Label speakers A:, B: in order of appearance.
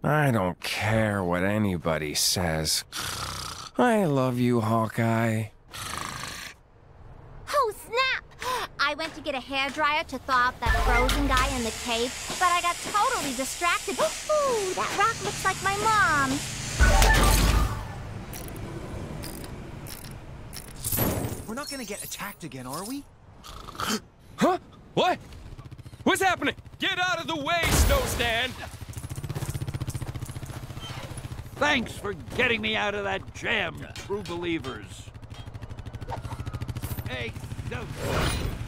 A: I don't care what anybody says. I love you, Hawkeye.
B: Oh, snap! I went to get a hairdryer to thaw out that frozen guy in the cave, but I got totally distracted. Ooh, that rock looks like my mom.
C: We're not gonna get attacked again, are we?
D: Huh? What? What's happening? Get out of the way, Snowstand!
E: Thanks for getting me out of that jam, true believers. Hey, no.